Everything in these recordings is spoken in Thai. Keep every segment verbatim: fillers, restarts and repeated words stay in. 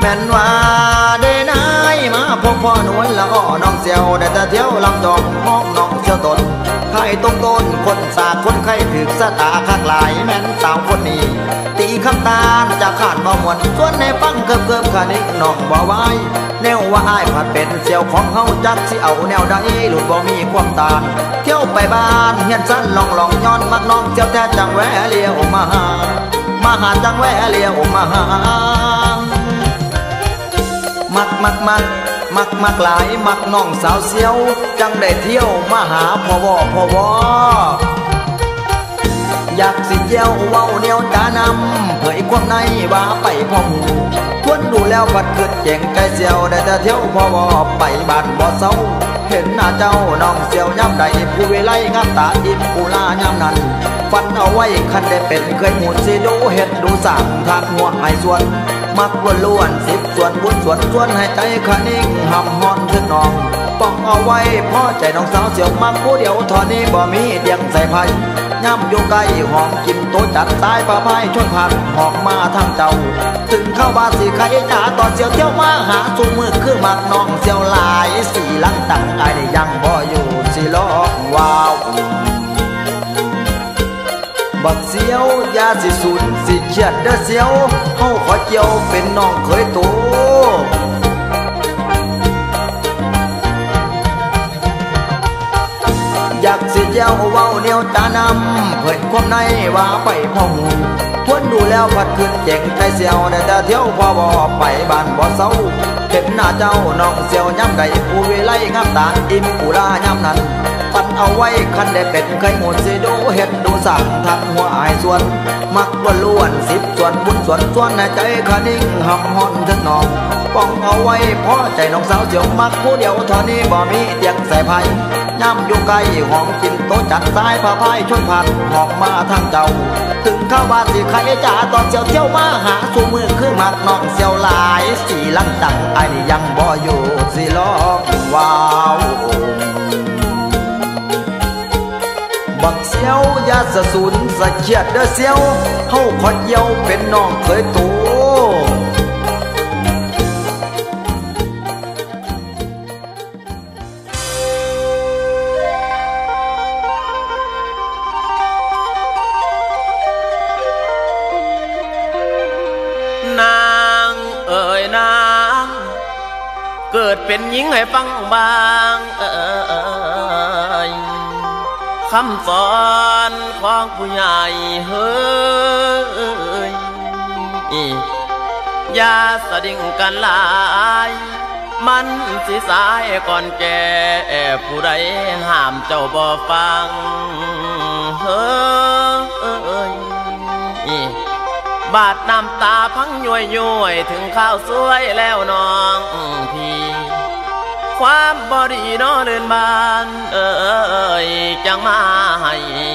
ม่นว่าได้นายมาพบพ่อหนวลละอ้อน้องเสียวได้แต่เที่ยวลำจองมองน้องเสียวตนไข่ต้มต้นคนสากคนไข่ถึกสตาข้างหลายแม่นสาวคนนี้ตีคำตาจะขาดบ่มวนส่วนในฟังเกิบเกิบขานิกน้องบ่ไว้แนวว่าอ้ายผัดเป็นเสียวของเฮาจักสิเอาแนวใดหลุดบ่มีความตานเที่ยวไปบ้านเฮียนสั้นลองลองย้อนมักน้องเสียวแท้จังแวะเลี้ยวมาหามาหาจังแวะเลี้ยวมาหามักมักมักมักมักหลายมักน้องสาวเสียวจังได้เที่ยวมาหาพ่อวอพ่อวออยากสิเจียวเว้าเนียวตานำเผยความในว่าไปพ่อหูทวนดูแล้วพัดเกิดเจ๋งใจเสียวได้แต่เที่ยวพ่อวอไปบ้านบ่เศร้าเห็นหน้าเจ้าน้องเสียวย้ำใดผู้วิไลงามตาอิ่มปูลาย้ำนั้นฟันเอาไว้คันได้เป็นเคยหมุนสิดูเห็ดดูสั่งทางหัวให้ส่วนมักวนล้วนสิบส่วนบุญส่วนส่วนให้ใจขานิ่งหำฮอนถึงน้องป้องเอาไว้พ่อใจน้องสาวเสียวมักผู้เดียวทอนี้บ่มีเดียงใส่ไผ่ย่ำอยู่ใกล้หอมกินโตจัดสายปลาพายชนพันหอกมาทางเจ้าถึงเข้าบ้านสีไข่จ๋าตอนเสียวเที่ยวมาหาสูมือคือมักน้องเสียวลายสีลังตังไอ้ยังบ่อยู่สิล้อกว้าวบักเสียวยาสิสุนสิเขียดเด้อเสียวเฮาขอเจียวเป็นน้องเคยโตอยากสิเจียวเว้าเนียวตานำเผยความในว่าไปพ่อหูทวนดูแล้วพัดขึ้นเจ๋งใจเสียวได้แต่เที่ยวพ่อบ่ไปบ้านบ่เศร้าเห็นหน้าเจ้าน้องเสียวย้ำใดผู้วิไลงามตาอิ่มปูลาย้ำนั้นปันเอาไว้คันได้เป็นเคยหมุนสิดูเห็ดดูสั่งทางหัวอายส่วนมักว่าล้วนสิบส่วนบุญส่วนส่วนในใจขานิ่งหำฮอนถึงน้องป้องเอาไว้พ่อใจน้องสาวเสียวมักผู้เดียวเท่านี้บ่มีเตียงใส่ไผ่ย่ำอยู่ใกล้หอมกินโตจัดสายผ้าพายชนพันหอกมาทางเจ้าถึงเข้าบ้านสิไข่จ๋าตอนเสียวเที่ยวมาหาสู่มือคือมักน้องเสียวลายสีลังจังไอ้นี่ยังบ่อยู่สิล้อกว้าวบักเสียวยาสะสุนสะเขียดเด้อเสียวเฮาขอเยี่ยวเป็นน้องเคยโตนางเอ่ยนางเกิดเป็นหญิงให้ฟังบางเอ่ยคำสอนของผู้ใหญ่เฮ้ยอย่าสะดิ่งกันหลายมันสิสายก่อนแก่ผู้ใดห้ามเจ้าบ่ฟังเฮ้ยบาดน้ำตาพังย้วยย้วยถึงข้าวสวยแล้วน้องพี่ความบอดีน้อเดินบานเอ่ยจังมาให้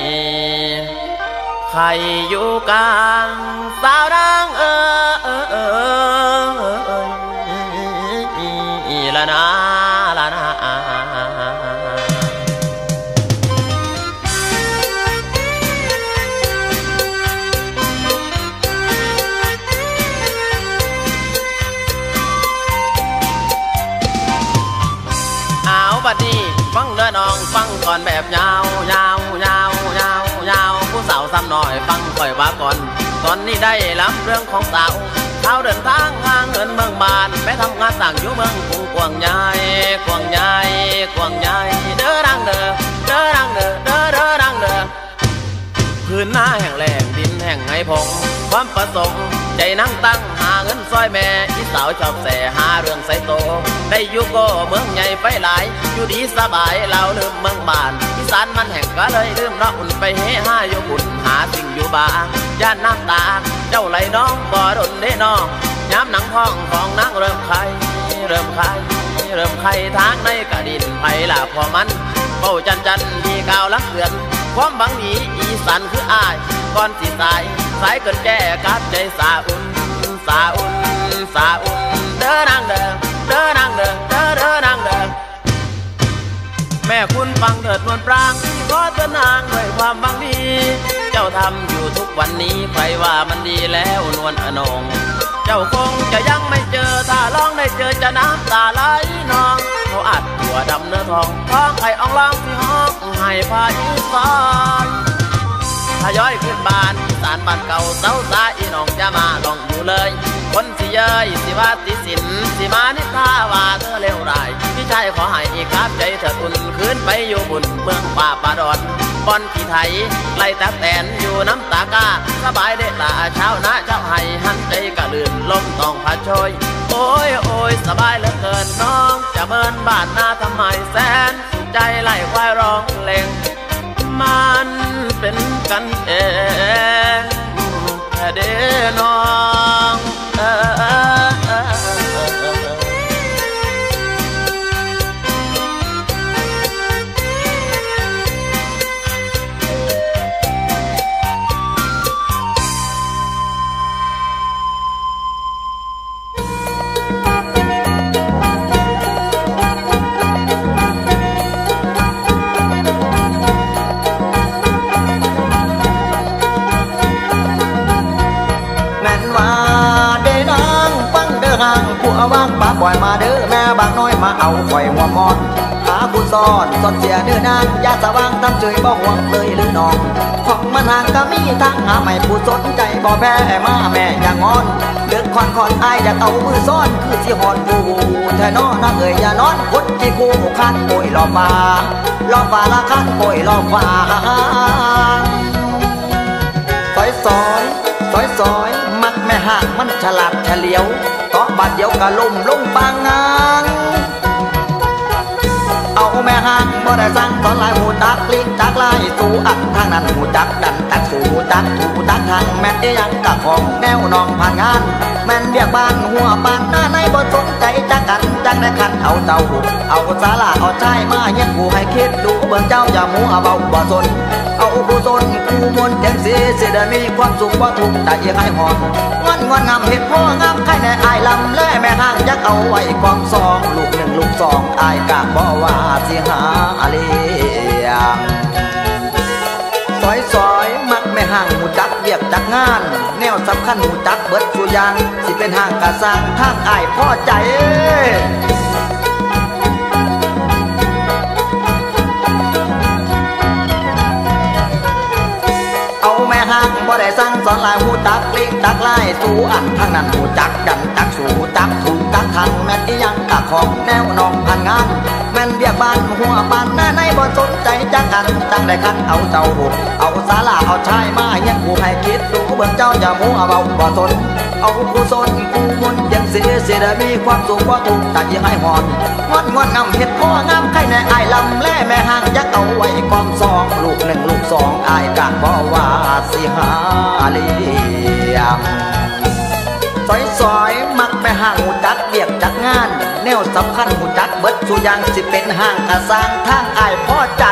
ใครอยู่กลางสาวดังเอ่ยละนาละนาบัดนี้ฟังเด้อน้องฟังก่อนแบบยาวยาวยาวยาวยาวผู้สาวซ้ำหน่อยฟังค่อยว่าก่อนตอนนี้ได้ล้ำเรื่องของสาวเท้าเดินทางห่างเหินเมืองบานไปทำงานต่างอยู่เมืองกรุงกวางใหญ่กวางใหญ่กวางใหญ่เด้อดังเด้อเด้อดังเด้อเด้อเด้อดังเด้อพื้นหน้าแห่งแหลงดินแห่งไงพงความประสงค์ใจนั่งตั้งหาเงินซอยแม่ที่สาวชอบแส่หาเรื่องใส่โตได้อยู่ก็เมืองใหญ่ไปหลายอยู่ดีสบายเราลืมเมืองบ้านอีสานมันแห่งก็เลยลืมเนาะอุ่นไปเฮฮาอยู่บุญหาสิ่งอยู่บ้านย่านน้ำตาเจ้าไหลน้องบ่ดนเด้น้องย้ำหนังพ้องของนางเริ่มไข่เริ่มไข่เริ่มไข่ทางในกระดินไผ่ละพอมันเป้าจันจันที่กาวลักเดือนความบังหนีอีสานคืออ้ายก่อนสิสายสายเกินแก่กัดใจสาอุ่นสาอุ่นสาอุ่นเด้อนางเด้อเด้อนางเด้อเด้อเด้อนางเด้อแม่คุณฟังเถิดนวลปรางขอเตือนนางด้วยความบังดีเจ้าทำอยู่ทุกวันนี้ใครว่ามันดีแล้วนวลอนงเจ้าจ้าคงจะยังไม่เจอถ้าลองได้เจอจะน้ำตาไหลนองเขาอัดหัวดำเนื้อทองท้องไข่อ่องล่างที่ห้องให้พาอีสานทยอยขึ้นบ้านอีสานบ้านเก่าเสาสาอีน้องจะมาลองอยู่เลยคนสิเยยสิว่าติสินสิมานิทาว่าเธอเลวร้ายพี่ชายขอให้อีกครับใจเธออุ่นคืนไปอยู่บุญเมืองป่าป่าดอนบอนที่ไทยไล่ตาแตนอยู่น้ำตากาสบายเด็ดตาเช้านะเจ้าให้หันใจกะลื่นลมต้องผาโชยโอ้ยโอ้ยสบายเหลือเกินน้องจะเมินบ้านหน้าทำไมแสนสุขใจไล่ควายร้องเพลงมันเป็นกันเองแค่เด้น้องเออเออเออผัวว่างป้าปล่อยมาเด้อแม่บางน้อยมาเอาข่อยหัวมอนหาผู้ซ่อนซ่อนเสียเด้อนางยาสว่างทำเฉยบ่ห่วงเลยหรือน้องของมันห่างก็มีทางหาไม่ผู้สนใจบ่แพ้มาแม่อย่างงอนเลือกคอนคอนอายอยากเอามือซ่อนคือสิหอนผู้แท่นอนนางเอ๋ยอย่านอนคดที่คู่คันโอยรอฟ้ารอฟ้าละคันโอยรอฟ้าซอยซอยซอยซอยมักแม่ห่างมันฉลาดเฉลียวต่อบาดเดียวกะลุ่มลุ่มปางงางเอาแม่ห่างบ่ได้สั่งสอนลายหูตักลิ้นจักลายสู่อักทางนั้นหูจักดันตักสู่ตักถูตักทางแม่นยังกะของแนวนองผ่านงานแม่นเบียกบ้านหัวบ้านหน้าในบ่สนใจจักกันจังได้คันเอาเจ้าเอาสาลาเอาใจมาเย็นผู้ให้คิดดูเบิ่งเจ้าอย่ามัวเบาบ่สนเอาผู้สนกูมนจังสิสิได้มีความสุขบ่ทุกข์แต่ยังให้หอมงอนงอนงามเห็ดพ่องามใครในอายลำและแม่ห่างยักเอาไว้กองสองลูกหนึ่งลูกสองอายกะบ่ว่าสิหาเลี้ยงซอยซอยมักแม่ห่างหูจักเรียบจักงานแนวสำคัญหูจักเบิดสุยางสิเป็นห่างกะสร้างทางอายพ่อใจเอาแม่ห่างบ่ได้สั่งสอนลายหูตักลิงตักลายสู่อันทางนั้นหูจักดันตักสู่ตักถูกตักทางแม่นอียังกะของแนวนองพันงานแม่นเบียกบ้านหัวบ้านหน้าในบ่สนใจจักกันจังได้คันเอาเจ้าหุบเอาสาลาเอาชายมาเย็นผู้ให้คิดดูเบิ่งเจ้าอย่ามัวเบาบ่สนเอาผู้สนกูมนยังสิสิได้มีความสุขบ่ทุกข์แต่ยังให้หอนงอนงอนงำเฮ็ดพ่องามใครในอายลำและแม่ห่างยักเอาไว้กองสองลูกหนึ่งลูกสองอายกะบ่ว่าสิหาเลี้ยงซอยซอยมักแม่ห่างหูจักเรียกจักงานแนวสำคัญหูจักเบิดสุยางสิเป็นห่างกะสร้างทางอายพ่อใจ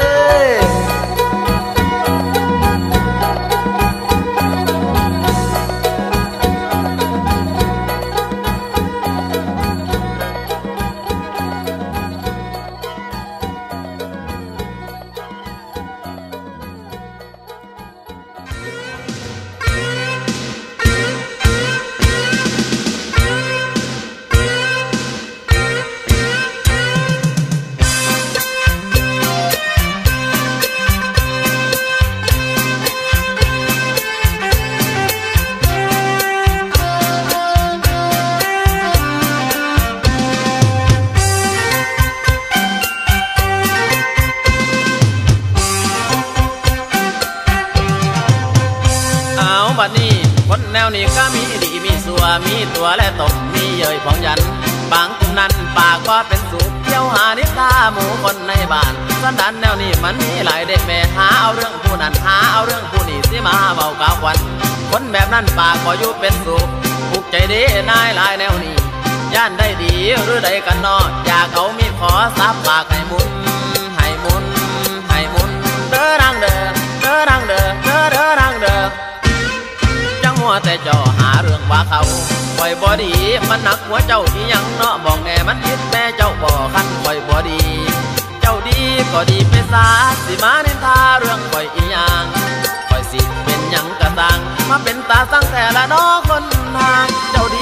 บัดนี้คนแนวนี้ก็มีดีมีสัวมีตัวและตกมีเย่ยของยันบางกลุ่มนั้นปากก็เป็นสุขเที่ยวหานิทาหมู่คนในบ้านสันดานแนวนี้มันมีหลายเด็กแม่หาเอาเรื่องผู้นั้นหาเอาเรื่องผู้นี้สิมาเบากาววันคนแบบนั้นปากก็อยู่เป็นสุขผูกใจดีนายหลายแนวนี้ย่านได้ดีหรือใดกันนออยากเขามีขอซับปากให้มุนให้มุนให้มุนเด้อรังเด้อเด้อรังเด้อเด้อเด้อรังเด้อมัวแต่จ่อหาเรื่องว่าเขาปล่อยบ่ดีมันหนักหัวเจ้าที่ยังเนาะบอกแน่มันคิดแม่เจ้าบ่คันปล่อยบ่ดีเจ้าดีก็ดีไปซาสิมานินทาเรื่องปล่อยอีหยังปล่อยสิเป็นหยังกะตังมาเป็นตาตั้งแต่ละน้อคนทางเจ้าดี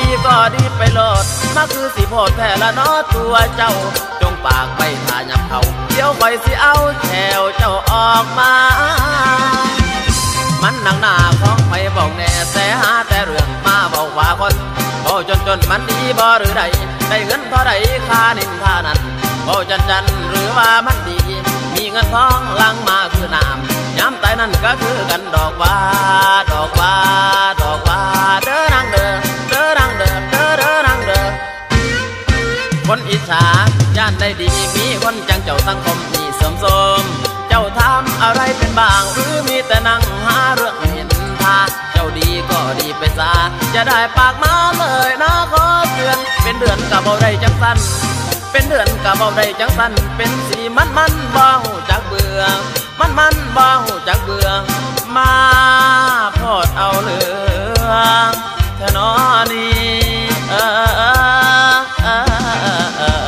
คือสิโพดแท้ละเนาะตัวเจ้าจงปากไปถ่ายับเขาเดี๋ยวคอยสิเอาแถวเจ้าออกมามันหนังหน้าของไฟบอกแน่แต่หาแต่เรื่องมาบอกว่าคนโอ้จนจนมันดีบ่หรือใดได้เงินเท่าใดค่านินค่านั้นโอ้จันจันหรือว่ามันดีมีเงินทองลังมาคือน้ำย้ำตายนั่นก็คือกันดอกว่าดอกว่าดอกว่าเด้อนังเด้อเด้อนังเด้อเด้อเด้อนังเด้อคนอิจฉาย่านได้ดีมีคนจังเจ้าสังคมที่เสริมสมเจ้าทำอะไรเป็นบางหรือมีแต่นั่งหาเรื่องเห็นทาเจ้าดีก็ดีไปซะจะได้ปากมาเลยนะขอเตือนเป็นเดือนกับเบาได้จังสั้นเป็นเดือนกับเบาได้จังสั้นเป็นสีมันมันบ้าหูจักเบื่อมันมันบ้าหูจักเบื่อมาพอดเอาเหลืองแค่นอนี้เออเออเออเออ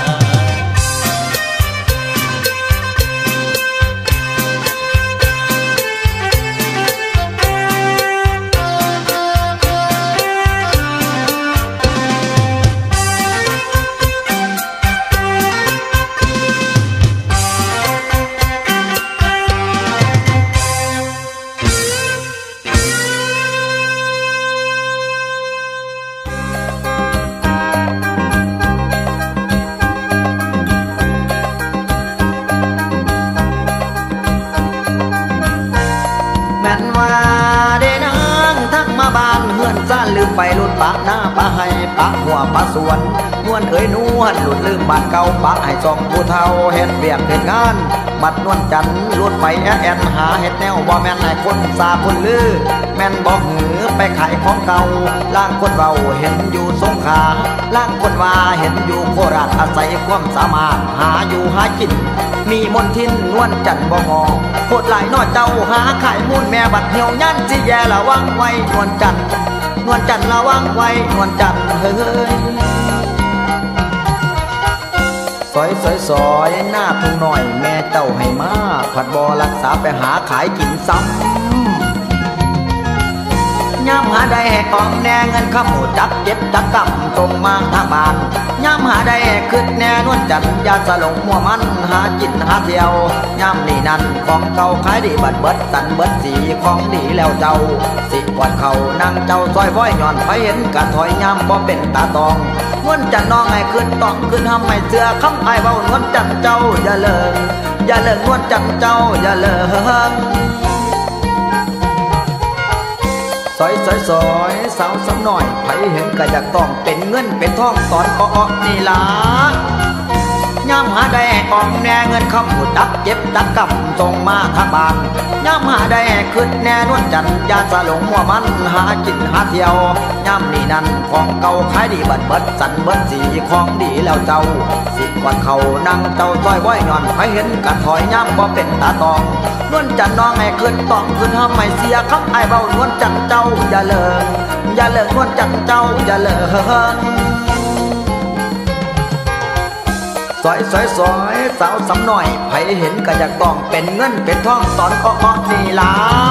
ลืมไปลุ่นปะหน้าปะให้ปะหัวปะสวนนวลเอ๋ยนวลหลุดลืมบ้านเก่าปะให้ซองผู้เฒ่าเฮ็ดเวียกเฮ็ดงานบัดนวลจันลุ่นไปแอแอนหาเฮ็ดแนวบ่แม่นให้คนซาคนลือแม่นบอกหือไปขายของเก่าล่างคนเราเห็นอยู่สงขลาล่างคนว่าเห็นอยู่โคราชอาศัยความสามารถหาอยู่หากินมีมนทินนวลจันบ่งอโคตรหลายน้อยเจ้าหาขายมูลแม่บัดเหี่ยวยันสิแย่ระวังไว้นวลจันนวลจันระวังไว้นวลจันเฮ้ยซอยซอยซอยหน้าทุ่งหน่อยแม่เจ้าให้มาผัดบอรักษาไปหาขายกินซ้ำย่ำหาได้แหกองแน่เงินข้าหมูจับเจ็บจับกำตรงมาทางบ้านย่ำหาได้แหกขึ้นแน่นวลจันยาสลงมัวมันหากินหาเที่ยวย่ำนี่นั่นของเก่าขายดีบัดเบิดสันเบิดสีของดีแล้วเจ้าสิกวาดเขานั่งเจ้าซอยว้อยย่อนไปเห็นกะถอยย่ำบ่เป็นตาตองนวลจันน้องให้ขึ้นต้องขึ้นทำให้เสือคำไอ้เบานวลจันเจ้าอย่าเลิกอย่าเลิกนวลจันเจ้าอย่าเลิกซอยซอยซอยสาวสาวหน่อยไผเห็นก็อยากต้องเป็นเงินเป็นทองตอนอ้อนี่ล่ะย่ำหาได้ออมแน่เงินคำหูดับเจ็บดักกำส่งมาทางบ้านย่ำหาได้ขึ้นแน่นวลจันยาสลงมัวมันหากินหาเที่ยวย่ำนี่นั่นของเก่าขายดีเบิดเบิดสันเบิดสีของดีแล้วเจ้าสิก่อนเขานั่งเจ้าต้อยว้อยนอนไผเห็นกะถอยย่ำบ่เป็นตาตองนวลจันน้องให้ขึ้นต้องขึ้นทำให้เสียคำไอ้เบานวลจันเจ้าอย่าเลิกอย่าเลิกนวลจันเจ้าอย่าเลิกซอยซอยซอยสาวสำหน่อยไผเห็นก็อยากต้องเป็นเงินเป็นทองตอนอ้อนี่ล่ะ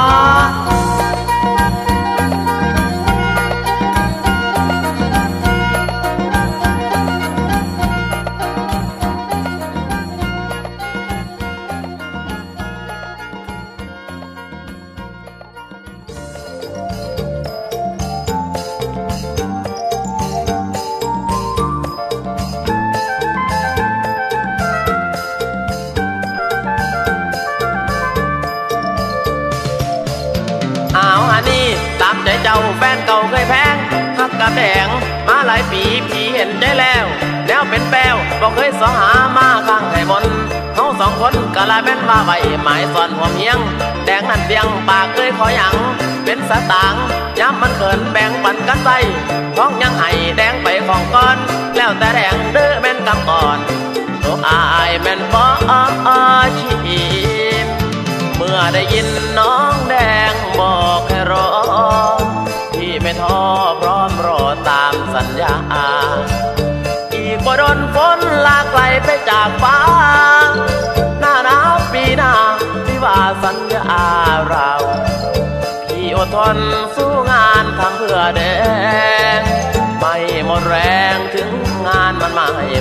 ตามใจเจ้าแฟนเก่าเคยแพงหักกับแดงมาหลายปีพี่เห็นใจแล้วแล้วเป็นแป้วบอกเคยสอหามาข้างไข่บนเขาสองคนกะลาแม่นว่าไว้หมายสอนหัวเมียงแดงนั่นเพียงปากเคยขอหยังเป็นสตางค์ย้ำมันเกินแบ่งปันกันใส่ท้องยังให้แดงไปของก้อนแล้วแต่แดงเด้อแม่นกำก่อนตัวอายแม่นบ่ชีพเมื่อได้ยินน้องแดงบอกให้รอที่ไม่ท้อพร้อมรอตามสัญญาอีกบ่โดนฝนลากไกลไปจากฟ้าหน้าหนาวปีหน้าที่ว่าสัญญาเราพี่อดทนสู้งานทำเพื่อแดงไม่หมดแรงถึง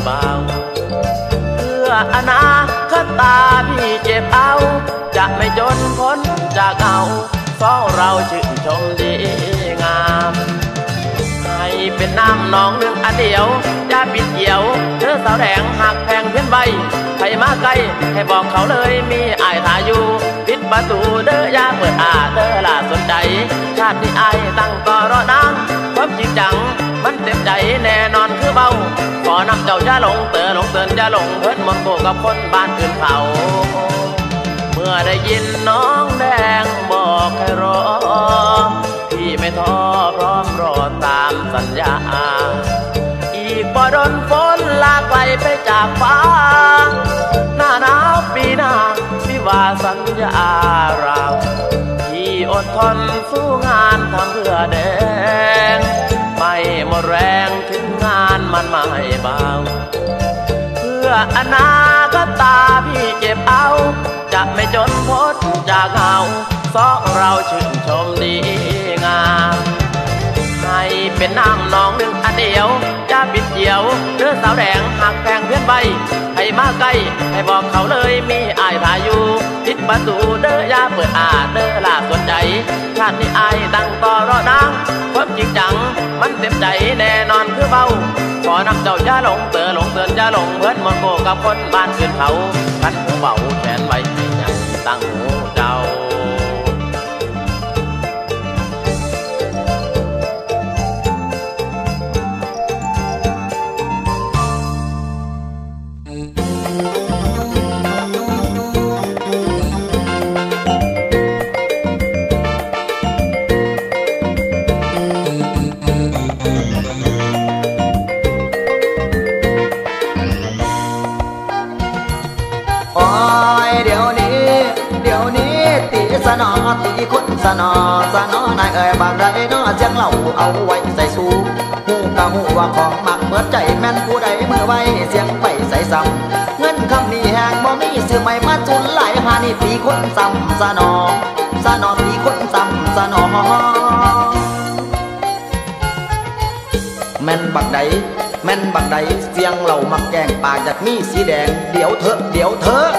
เบาเพื่ออนาคตาพี่เจ็บเอาจะไม่จนพ้นจากเอาเพราะเราชื่นชมดีงามให้เป็นน้ำนองหนึ่งอันเดียวอย่าปิดเกี่ยวเธอสาวแดงหักแพงเพี้ยนใบใครมาใกล้ให้บอกเขาเลยมีอายถ่ายอยู่ปิดประตูเด้ออย่าเปิดอาเด้อล่าสนใจชาตินี้อายตั้งก็รอนางความจริงจังมันเต็มใจแน่นอนคือเบาขอนำเจ้าอย่าหลงเตือนหลงเตือนอย่าหลงเพิ่นมนโกกับคนบ้านอื่นเขาเมื่อได้ยินน้องแดงบอกให้รอพี่ไม่ท้อพร้อมรอตามสัญญาอีกบ่ดนฝนลากไกลไปจากฟ้าหน้าหนาวปีหน้าพี่ว่าสัญญาเราพี่อดทนสู้งานทำเพื่อแดงไม่หมดแรงถึงงานมันไม่เบาเพื่ออนาคตาพี่เจ็บเอาจะไม่จนพ้นจากเงาสองเราชื่นชมดีงามให้เป็นน้ำนองหนึ่งอันเดียวจะปิดเกี่ยวเนื้อสาวแดงหักแพงเพี้ยนใบให้มาใกล้ให้บอกเขาเลยมีอายถ่ายอยู่ปิดประตูเด้ออย่าเปิดอาเด้อล่าสนใจชาตินี้อายตั้งต่อรอนางความจริงจังมันเต็มใจแน่นอนคือเบาขอนำเจ้าอย่าหลงเตือนหลงเตือนอย่าหลงเพื่อนมนโกกับคนบ้านอื่นเขาคันหูเบาแขนไว้ให้ยังตั้งหูเจ้าสนอตีคนสนอสนอนายเอ่ยบางใดนอเสียงเหล่าเอาไว้ใส่สูหูกะหูว่าของหมักเหมือนใจแม่นผู้ใดเมื่อไว้เสียงไปใส่ซ้ำเงินคำนี้แหงบ่มีซื้อใหม่มาจุนหลายหานี่ตีคนซ้ำสนอสนอตีคนซ้ำสนอแม่นบักใดแม่นบักใดเสียงเหล่ามักแกงปากจากมีสีแดงเดี๋ยวเถอะเดี๋ยวเถอะ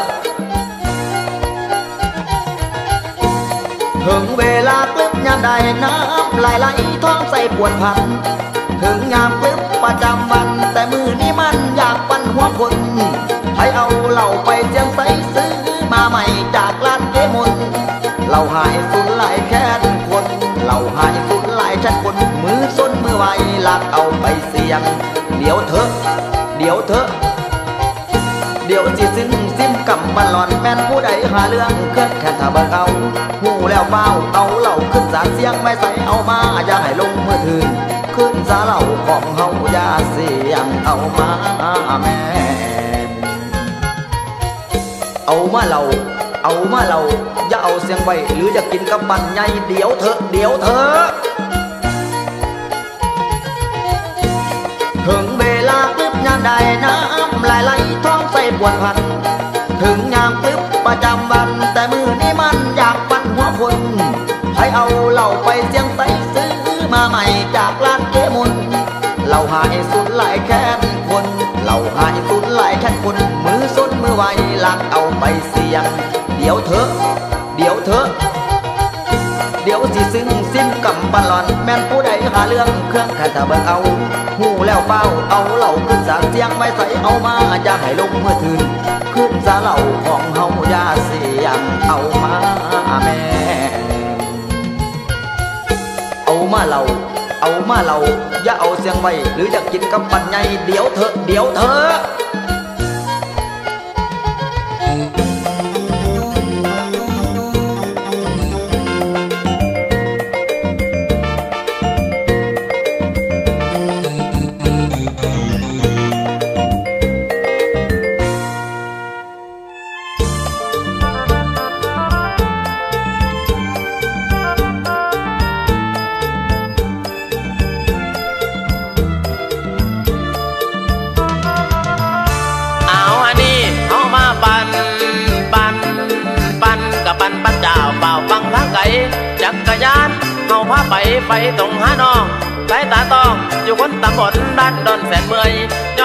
ถึงเวลากลึบยามใดน้ำไหลไหลท้องใส่ปวดพันถึงยามกลึบประจำวันแต่มือนี้มันอยากปั่นหัวคนให้เอาเหล่าไปเจียงใส่ซื้อมาใหม่จากร้านเกมนเหล่าหายสุดหลายแค่คนเหล่าหายสุดหลายชั้นคนมือส้นมือไวลากเอาไปเสี่ยงเดี๋ยวเถอะเดี๋ยวเถอะเดี๋ยวสิซึ้งซิมกำบันหลอนแม่นผู้ใดหาเรื่องเกิดแค่ถ้าเบิกเอาหูแล้วเป้าเอาเหล่าขึ้นสาเสียงไม่ใส่เอามาอย่าให้ลงมือถืนขึ้นสาเหล่าของเฮาอย่าเสียงเอามาแม่เอามาเหล่าเอามาเหล่าอย่าเอาเสียงไว้หรือจะกินกับบันใหญ่เดี๋ยวเถอะเดี๋ยวเถอะถึงเวลากลึบยามใดน้ำไหลไหลท้องใส่ปวดพันถึงยามกลึบประจำวันแต่มือนี้มันอยากปั่นหัวคนให้เอาเหล่าไปเสียงใส่ซื้อมาใหม่จากร้านเกมนเหล่าหายสุดหลายแค่คนเหล่าหายสุดหลายแค่คนมือส้นมือไวลักเอาไปเสียงเดี๋ยวเถอะเดี๋ยวเถอะเดี๋ยวสิซึ้งซิมกำบันหลอนแม่นผู้ใดหาเรื่องเครื่องแค่ถ้าเบิกเอาหูแล้วเป้าเอาเหล่าขึ้นสาเสียงไม่ใส่เอามาอย่าให้ลงมือถืนขึ้นสาเหล่าของเฮาอย่าเสียงเอามาแม่เอามาเหล่าเอามาเหล่าอย่าเอาเสียงไว้หรือจะกินกับปันใหญ่เดี๋ยวเถอะเดี๋ยวเถอะจักรยานเฮาพาไปไปตรงหาน้องสายตาต้องอยู่คนตำบลด้านดอนแสนเมื่อยย้อน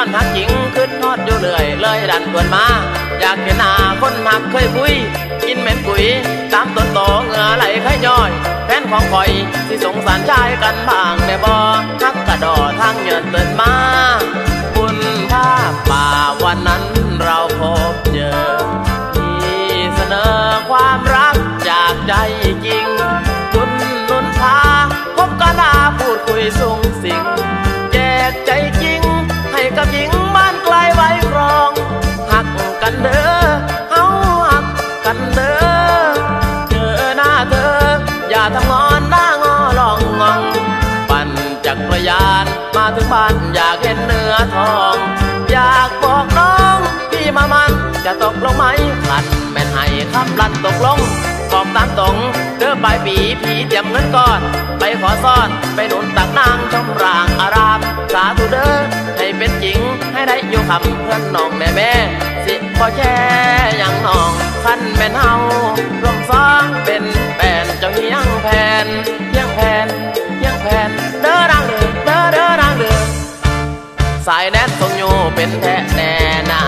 อนหักจริงขึ้นทอดอยู่เรื่อยเลยดันตัวมาอยากเห็นหน้าคนหักเคยคุยกินเหม็นกุยตามต้นโตเหงื่อไหลไข่ย่อยแฟนของคอยที่สงสารชายกันบ้างแต่บ่ทักกระดอทางเงินเตือนมาบุญภาพป่าวันนั้นเราพบเจอที่เสนอความรักจากใจจริงคุณนุนพาพบกันลาพูดคุยส่งสิ่งแจกใจจริงให้กับหญิงบ้านไกลไว้ครองหักกันเด้อเฮาหักกันเด้อเจอหน้าเธออย่าทำงอนหน้างอลองงองปั่นจักรยานมาถึงบ้านอยากเห็นเนื้อทองอยากบอกน้องพี่มามันจะตกลงไหมขันแม่นให้คำลั่นตกลงบอกตามตรงเด้อปลายปีพี่เตรียมเงินก้อนไปขอซ่อนไปหนุนตักนางชมรางอารามสาธุเด้อให้เป็นจริงให้ได้อยู่คำเพื่อนน้องแม่แม่สิพอแช่ยังน้องขันแม่นเฮาลมซ้องเป็นแฟนเจ้าเฮียงแผ่นเฮียงแผ่นเฮียงแผ่นเด้อนางเด้อเด้อเด้อนางเด้อสายแดนทรงอยู่เป็นแท้แน่นา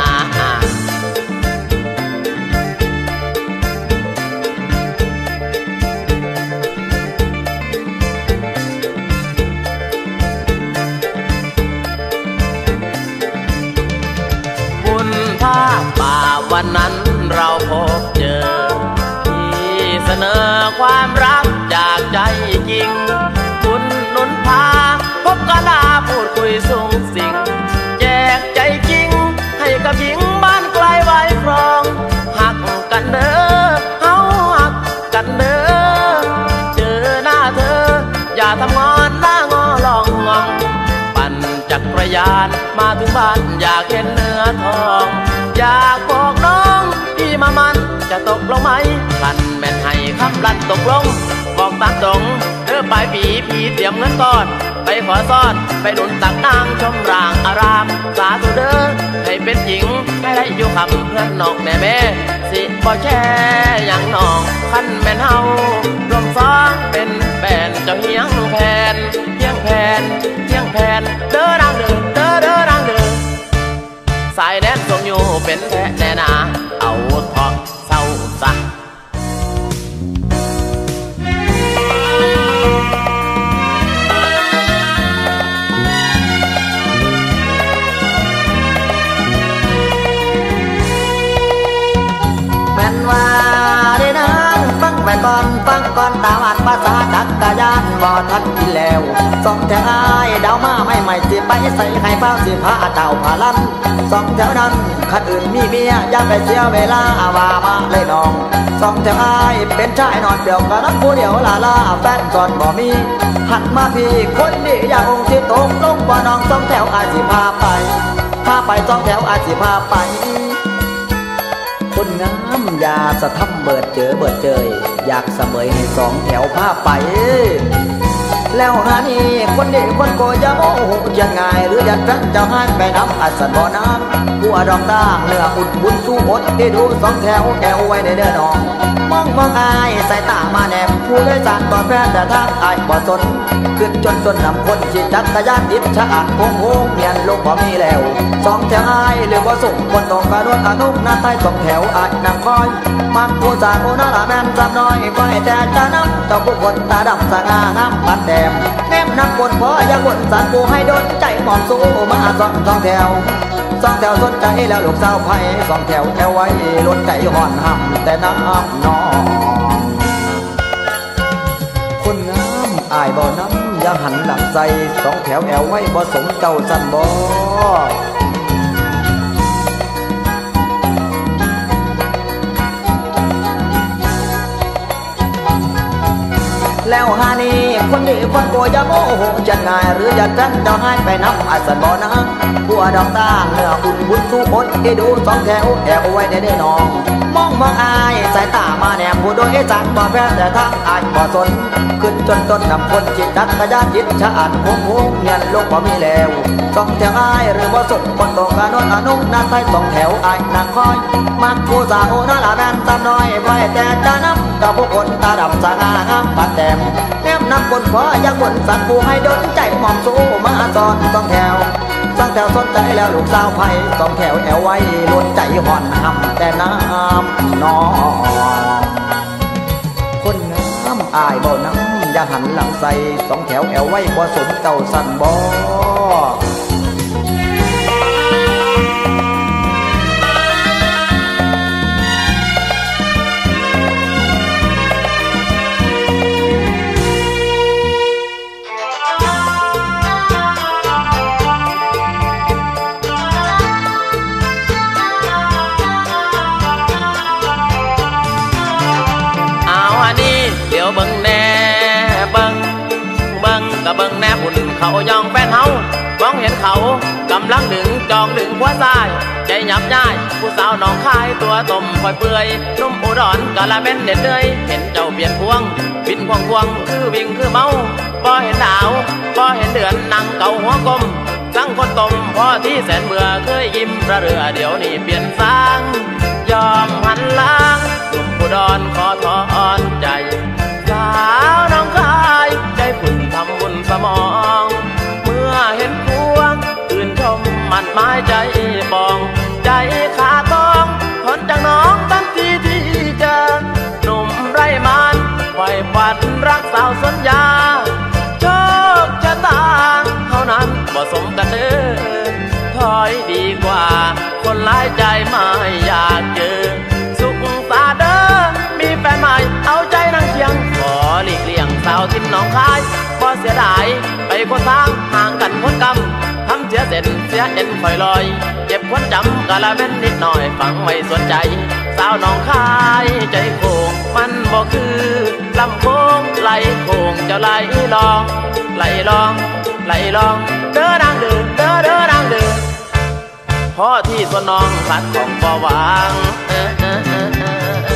บุญภาพป่าวันนั้นเราพบเจอที่เสนอความรักจากใจจริงบุญนุนพาพบกันลาพูดคุยส่งสิ่งแจกใจจริงให้กับหญิงบ้านไกลไว้ครองหักกันเด้อเฮาหักกันเด้อเจอหน้าเธออย่าทำงอนหน้างอลองงองปั่นจักรยานมาถึงบ้านอยากเห็นเนื้อทองอยากบอกน้องพี่มามันจะตกลงไหมขันแม่นให้คำลั่นตกลงบอกตามตรงเด้อปลายปีพี่เตรียมเงินก้อนไปขอซ่อนไปหนุนตักนางชมรางอารามสาธุเด้อให้เป็นหญิงให้ได้อยู่คำเพื่อนน้องแม่แม่สิบ่แช่ยังน้องขันแม่นเฮารวมซ้องเป็นแฟนเจ้าเฮียงแผ่นเฮียงแผ่นเฮียงแผ่นเด้อนางเด้อเด้อเด้อนางเด้อสายแดนทรงอยู่เป็นแท้แน่นาเอาทองเศร้าซะแม่นว่าได้นางฟังไปก่อนฟังก่อนตาวัดภาษาจักรยานบ่ทันกินแล้วสองแถวอ้ายดาวมาไม่ใหม่สิไปใส่ไข่เฝ้าสิพาเต่าพาลันสองแถวนั้นคันอื่นมีเมียอย่าไปเสียเวลาว่ามาเลยน้องสองแถวอ้ายเป็นชายนอนเดี่ยวกันนักผู้เดียวลาลาแฟนก่อนบ่มีหันมาพี่คนดีอย่าองค์ที่ตกลงบ่น้องสองแถวอ้ายสิพาไปพาไปสองแถวอ้ายสิพาไปคนงามยาสะทำเบิดเจอเบิดเจยอยากเสมยให้สองแถวพาไปแล้วฮานี่คนดีคนโกยโมโหยังไงหรือยันรักเจ้าหันไปน้ำอัศบ่อน้ำผู้อดองด่างเนื้ออุดบุญสู้หดที่ดูสองแถวแถวไว้ในเด้อน้องมองมองอายใส่ตามาแนบผู้เลยสารต่อแฟนแต่ทางอายบ่สนขึ้นจนจนนำคนขี่จักรยานดิบชะอัดโงโงเมียนลงบ่มีแล้วสองแถวอายหรือบ่ส่งคนตรงกระโดดอนุกหน้าใต้สองแถวอายนำคอยมักผู้สาวโอนาละแม่นจำน้อยไว้แต่จะน้ำเจ้าผู้คนตาดำสง่างามปัดแดมแนมนักบนพออย่าบนสันปูให้โดนใจหมอบสู้มาสองสองแถวสองแถวสนใจแล้วลูกสาวไผ่สองแถวแถวไว้ลดใจห่อนห่ำแต่น้ำนองคนงามอายบ่น้ำอย่าหันหลังใจสองแถวแอวไว้บ่สมเจ้าสันบ่แล้วฮานี่คนดีคนโกยโมโหจะง่ายหรือจะจันจะให้ไปนับอาสันบ่อน้ำผู้ดอกตาเนื้ออุ่นบุญสู้อดที่ดูสองแถวแอบไว้ในเด้อน้องมองมองอายสายตามาแนบผู้โดยจันบ่แพ้แต่ทางอายบ่สนขึ้นจนต้นนำคนจิตจักรยานจิตชะอัดหงหงเงินลงบ่มีแล้วสองแถวอายหรือบ่สุขคนตรงกระโดดอนุนาไทยสองแถวอายนางคอยมักผู้สาวน่าละแม่นตามน้อยไว้แต่จะน้ำกับผู้คนตาดำสง่างามปัดแต้มแนมนักบนขวาอยากบนสันผู้ให้โดนใจหมอมสู้มาตอนสองแถวสตั้งแถวสนใจแล้วลูกสาวไผ่สองแถวแอวไว้ล้วนใจห่อนหำแต่น้ำนองคนน้ำอายบ่น้ำอย่าหันหลังใส่สองแถวแอวไว้บ่สมเจ้าสั่นบ่เบิ่งแน่เบิ่งเบิ่งก็เบิ่งแน่หุ่นเขายองแฟนเฮามองเห็นเขากำลังดึงจองดึงหัวซ้ายใจหยับย้ายผู้สาวหนองคายตัวต้มคอยเปื่อยนุ่มอุดรกะละเม็นเด็ดเลยเห็นเจ้าเปลี่ยนพวงบินควงควงคือวิ่งคือเมาพอเห็นดาวพอเห็นเดือนนั่งเกาหัวกลมสั่งคนต้มพอที่แสนเบื่อเคยยิ้มระเรือเดี๋ยวนี้เปลี่ยนสางยอมหันหลังนุ่มอุดรขอถอนใจสาวน้องคายใจฝุ่นทำบุญสมองเมื่อเห็นพวงตื่นชมมันไม้ใจบองใจขาต้องทนจากน้องทันทีที่เจอหนุ่มไร่มันไฟฝันรักสาวสัญญาโชคชะตาเท่านั้นบ่สมกันเด้อถอยดีกว่าคนหลายใจไม่อยากเจอสุขตาเด้อมีแฟนใหม่เอาใจนั่งเคียงขอหลีกเลี่ยงสาวทิ้นน้องคายบ่เสียดายไปคนทางห่างกันคนกำทำเสียเส้นเสียเอ็นคอยลอยเจ็บคนจำกะละเว้นนิดหน่อยฟังไม่สนใจสาวน้องคายใจโค้งมันบ่คือลำโค้งไหลโค้งเจ้าไหลลองไหลลองไหลลองเด้อนางเด้อเด้อเด้อนางเด้อพอที่ส่วนน้องขัดของบ่วางเออเออเออเอ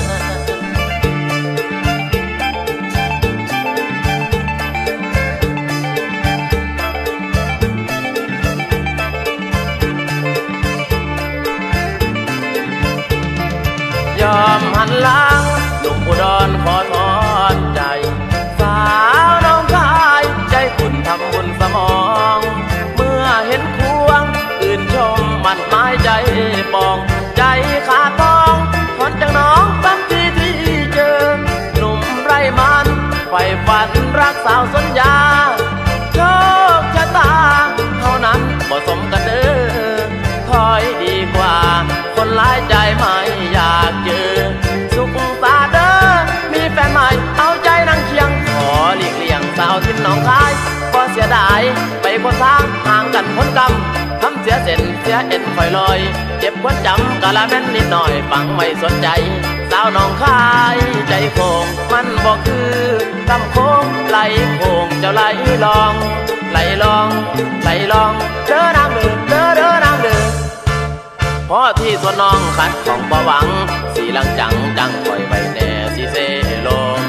อยอมหันหลังลุงอุดรขอถอนใจสาวน้องคายใจขุ่นทำบุญสมองเมื่อเห็นควงอื่นชมมันไม้ใจปองใจขาดต้องทนจากน้องทันทีที่เจอหนุ่มไร่มันไฟฝันรักสาวสัญญาโชคชะตาเท่านั้นบ่สมกันเด้อถอยดีกว่าคนหลายใจไม่อยากเจอสุขตาเด้อมีแฟนใหม่เอาใจนั่งเคียงขอหลีกเลี่ยงสาวทิ้นน้องคายก็เสียดายไปคนทางห่างกันคนกำทำเสียเส้นเสียเอ็นคอยลอยเจ็บคนจำกะละเม็นนิดหน่อยฟังไม่สนใจสาวน้องคายใจโค้งมันบ่คือลำโค้งไหลโค้งเจ้าไหลลองไหลลองไหลลองเด้อนางเด้อเด้อเด้อนางเด้อพอที่ส่วนน้องขัดของบ่หวังสีหลังจังจังคอยไว้แน่สิเสลม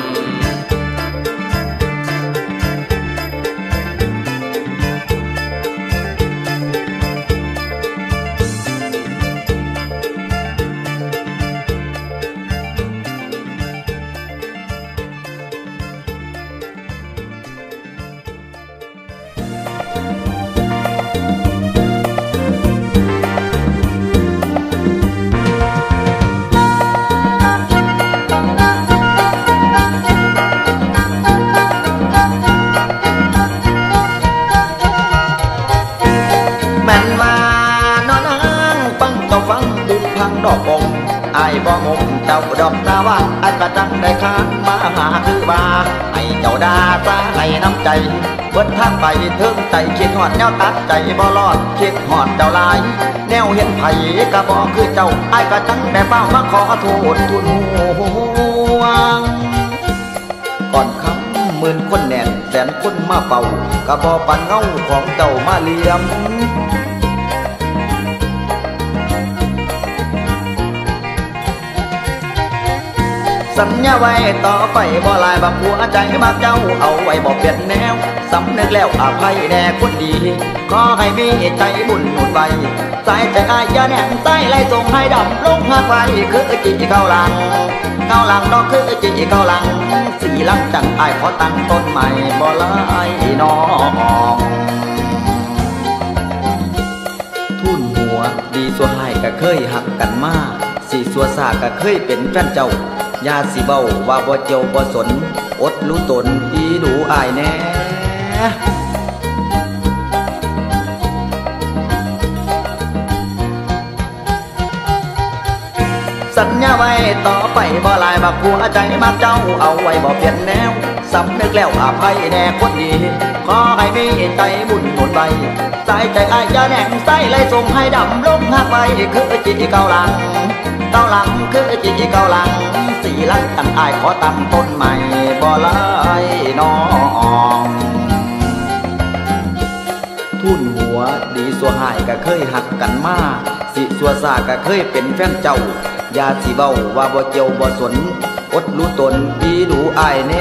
ดอกองไอ้บ่งมเจ้าดอกตาว่าไอ้กระจังได้ค้านมาหาคือบาไอ้เจ้าดาตาให้น้ำใจเบิดทางไปเทิงใจคิดหอดแนวตัดใจบ่รอดคิดหอดเจ้าลายแนวเห็นไผกะบ่คือเจ้าไอ้กระจังได้เฝ้ามาขอโทษทุนห่วงก่อนคำหมื่นคนแน่นแสนคนมาเป่ากะบ่ปันเงาของเจ้ามาเลี้ยมสัญญาไว้ต่อไปบ่ลายบักหัวใจมักเจ้าเอาไว้บ่เปลี่ยนแนวสำนึกแล้วอภัยแด่คนดีขอให้มีใจบุญหนุนไปสายใจอายอย่าแน่นใต้ไล่ส่งให้ดำลงหักไว้คือจีเก้าหลังเก้าหลังดอกคือจีเก้าหลังสีหลังจังอายขอตั้งต้นใหม่บ่ลายน้องดีสัวหายก็เคยหักกันมาสีสัวซาก็เคยเป็นแฟนเจ้ายาสิเบ้าว่าบ่เจียวบ่สนอดรู้ตนอีดูอายแน่สัญญาไว้ต่อไปบ่ลายบักหัวใจมักเจ้าเอาไว้บ่เปลี่ยนแนวสำนึกแล้วอภัยแน่คนดีขอให้มีใจบุญหนุนไปใจใจอายจะแหน่งใสเลยส่งให้ดำลงหักไปคือจีเกาหลังเกาหลังคือจีเกาหลังสีลังกันอายขอตั้งต้นใหม่บ่ลายน้องทุ่นหัวดีสัวหายก็เคยหักกันมาสิสัวซาก็เคยเป็นแฟนเจ้ายาสิเบ้าว่าบ่เจียวบ่สนอดรู้ตนดีดูอายแน่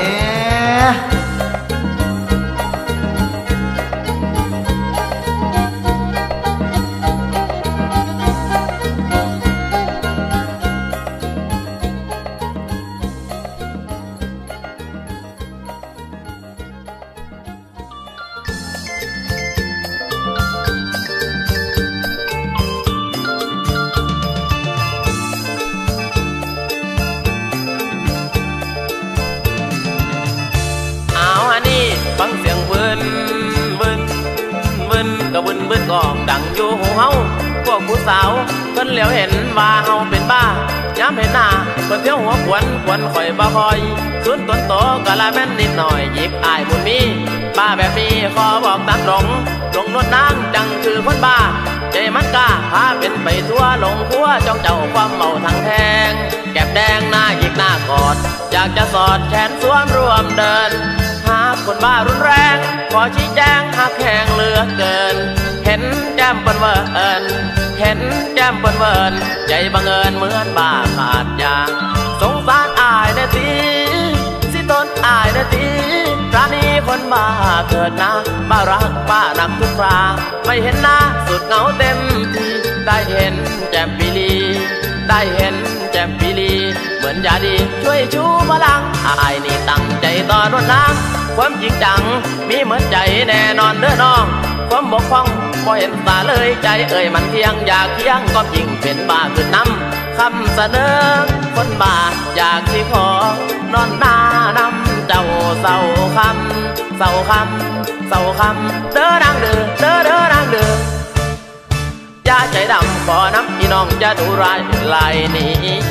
ฟังเสียงบึนบึนบึนก็บึนบึนกองดังอยู่หูเฮาพวกผู้สาวเพิ่นเหลียวเห็นว่าเฮาเป็นบ้าย้ำเห็นหน้าเพิ่นเที่ยวหัวขวนขวนข่อยบ่คอยสุนต้นโตกะละแม่นนิดหน่อยหยิบอายบุญมีบ้าแบบนี้ขอบอกตามตรงลงนวดนางจังคือคนบ้าใจมันกล้าพาเป็นไปทั่วลงทั่วจ้องเจ้าความเมาทางแทงแก้มแดงหน้าหยิกหน้ากอดอยากจะสอดแขนสวมรวมเดินหากคนบ้ารุนแรงขอชี้แจงหากแข็งเหลือเกินเห็นแก้มเปิ้นเวิร์นเห็นแก้มเปิ้นเวิร์นใจบังเอิญเหมือนบ้าขาดยาสงสารอายนะทีสิต้นอายนะทีร้านนี้คนบ้าเกิดนะบ้ารักบ้าหนักทุกคราไม่เห็นหน้าสุดเหงาเต็มทีได้เห็นแจ่มปีลีได้เห็นแจ่มปีลีเหมือนยาดีช่วยชูพลังอายนี่ตั้งใจต่อรถน้ำความจริงจังมีเหมือนใจแน่นอนเด้อน้องความบกพร่องบ่เห็นตาเลยใจเอ่ยมันเที่ยงอยากเที่ยงก็จริงเป็นบ้าขึ้นน้ำคำเสนอคนบ้าอยากที่ขอนอนหน้านำเจ้าเศร้าคำเศร้าคำเศร้าคำเด้อนางเด้อเด้อเด้อนางเด้อยาใจดำขอน้ำพี่น้องจะดูร้ายลายนี้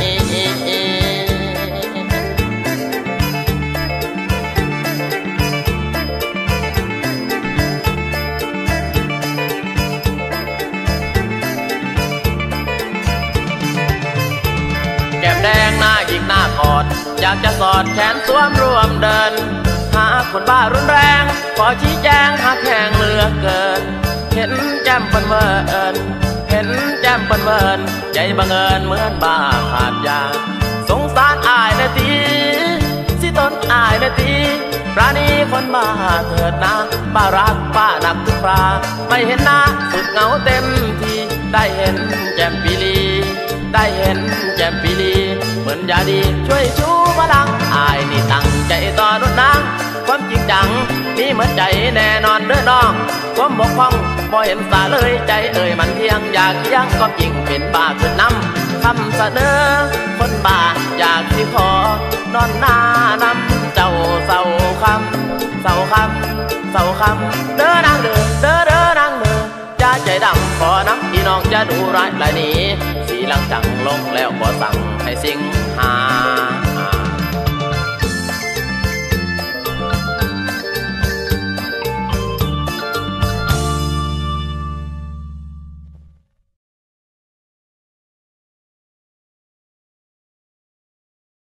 แก้มแดงหน้าหยิกหน้ากอดอยากจะสอดแขนสวมรวมเดินหาคนบ้ารุนแรงขอชี้แจงหากแข็งเหลือเกินเห็นแก้มเปิ้นเวิร์นเห็นแก้มเปิ้นเวิร์นใจบังเอิญเหมือนบ้าขาดยาสงสารอายนะทีสิต้นอายนะทีร้านนี้คนบ้าเถิดนะบ้ารักบ้าหนักทุกคราไม่เห็นหน้าสุดเหงาเต็มทีได้เห็นแจ่มปีลีได้เห็นแจ่มปีลีเหมือนยาดีช่วยชูพลังอายนี่ตั้งใจต่อรถน้ำความจริงจังมีเหมือนใจแน่นอนเด้อน้องความบกพร่องบ่เห็นตาเลยใจเอ่ยมันเที่ยงอยากเที่ยงก็จริงเป็นบ้าขึ้นน้ำคำเสนอคนบ้าอยากที่ขอนอนหน้านำเจ้าเศร้าคำเศร้าคำเศร้าคำเด้อนางเด้อเด้อเด้อนางเด้อจะใจดำขอน้ำพี่น้องจะดูร้ายลายนี้สีหลังจังลงแล้วก็สั่งให้สิงหา